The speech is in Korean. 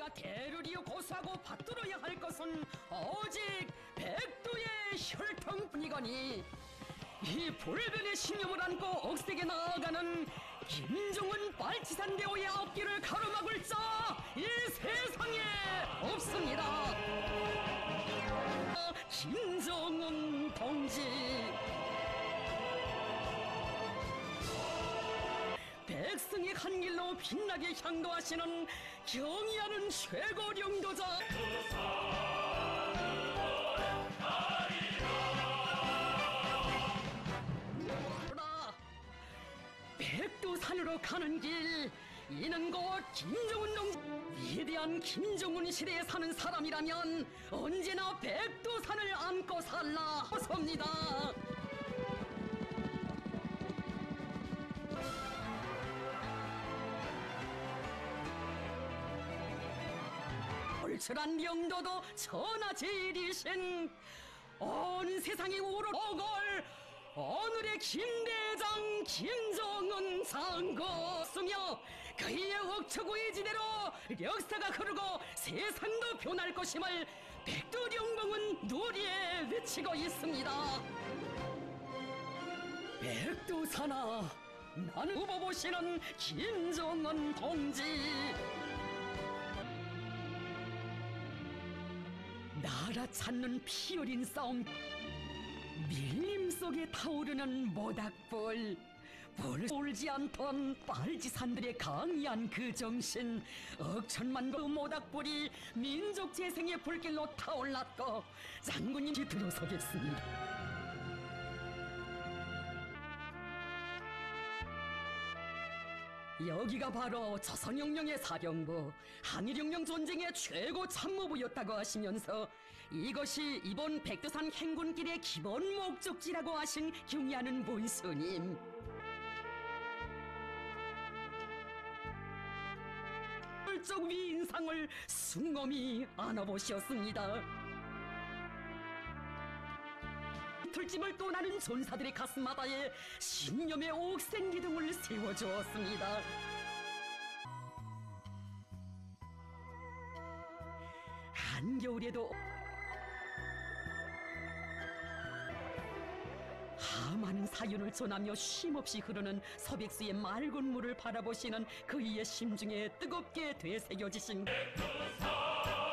우리가 대를 이어 고수하고 받들어야 할 것은 오직 백두의 혈통뿐이거니 이 불변의 신념을 안고 억세게 나아가는 김정은 빨치산대오의 앞길을 가로막을 자 이 세상에 없습니다. 김정은 동지, 백성의 한 길로 빛나게 향도하시는 경의하는 최고領導者백두산으로 가는 길, 이는 곧 김정은 동지. 위대한 김정은 시대에 사는 사람이라면 언제나 백두산을 안고 살라 섭니다. 얼철한 명도도 천하제일이신 온 세상이 우러오걸 오늘의 김대장 김정은 장군이며 그의 억초구의 지대로 역사가 흐르고 세상도 변할 것임을 백두령봉은 누리에 외치고 있습니다. 백두산아, 나는 후보 보시는 김정은 동지. 나라 찾는 피 어린 싸움, 밀림 속에 타오르는 모닥불, 불을 쏠지 않던 빨치산들의 강의한 그 정신, 억천만 그 모닥불이 민족 재생의 불길로 타올랐고 장군님이 들어서겠습니다. 여기가 바로 조선혁명의 사령부, 한일혁명 전쟁의 최고 참모부였다고 하시면서 이것이 이번 백두산 행군길의 기본 목적지라고 하신 경의하는 본스님. 적 위인상을 숭엄히 안아보셨습니다. 틀짐을 떠나는 전사들의 가슴마다에 신념의 옥센 기둥을 세워주었습니다. 한겨울에도 많은 사연을 전하며 쉼없이 흐르는 서백수의 맑은 물을 바라보시는 그이의 심중에 뜨겁게 되새겨지신